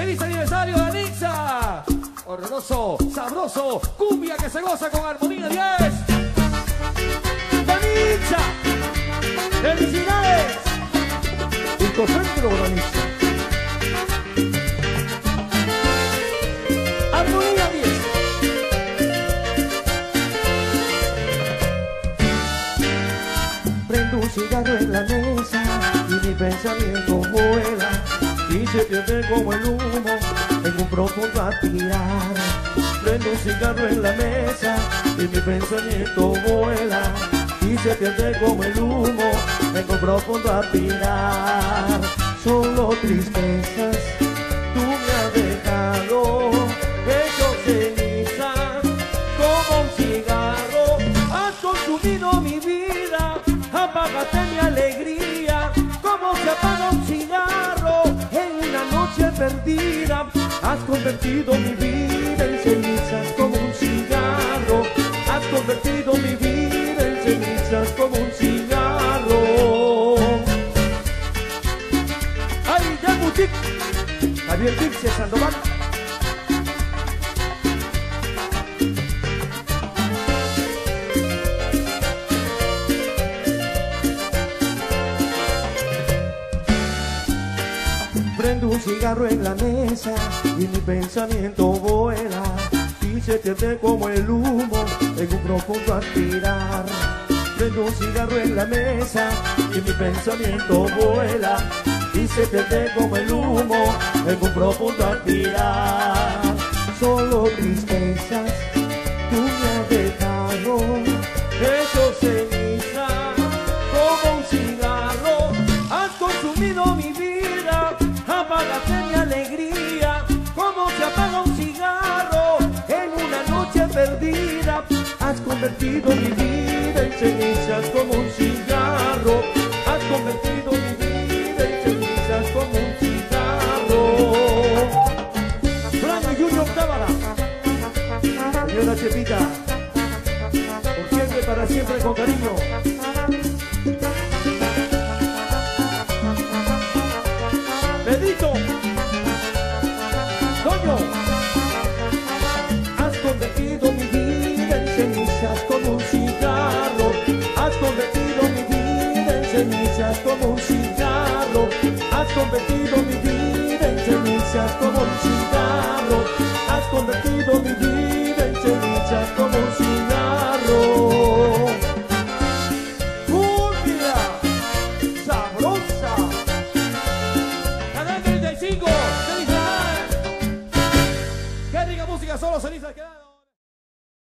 Feliz aniversario de Nixa. Horroroso, sabroso, cumbia que se goza con armonía 10. ¡Nixa! ¡Felicidades! Incocentro Nixa. Armonía 10. Prendo un cigarro en la mesa y mi pensamiento vuela y se pierde como el humo en un profundo aspirar. Prendo un cigarro en la mesa y mi pensamiento vuela y se pierde como el humo en un profundo aspirar. Solo tristezas tú me has dejado, hecho ceniza como un cigarro. Has consumido mi vida, apágate mi alegría, como se apaga un cigarro en una noche perdida. Has convertido mi vida en cenizas como un cigarro. Has convertido mi vida en cenizas como un cigarro. ¡Ay, ya Boutique! Javier Dirce Sandoval. Prendo un cigarro en la mesa y mi pensamiento vuela y se pierde como el humo en un profundo aspirar. Prendo un cigarro en la mesa y mi pensamiento vuela y se pierde como el humo en un profundo aspirar. Solo tristezas tú me has dejado, hecho ceniza como un cigarro. Has consumido mi vida, apágate mi alegría, como se apaga un cigarro en una noche perdida. Has convertido mi vida en cenizas como un cigarro. Has convertido mi vida en cenizas como un cigarro. Franco Junior Tábara. Señora Chepita, por siempre, para siempre, con cariño. Pedrito. Toño. Has convertido mi vida en cenizas como un cigarro. Has convertido mi vida en cenizas como un cigarro. Has convertido mi vida en cenizas como un cigarro. Has convertido mi vida en cenizas como un cigarro. Cumbia sabrosa. Canal 35. ¡Felicidades! ¡Qué rica música! Solo cenizas quedaron.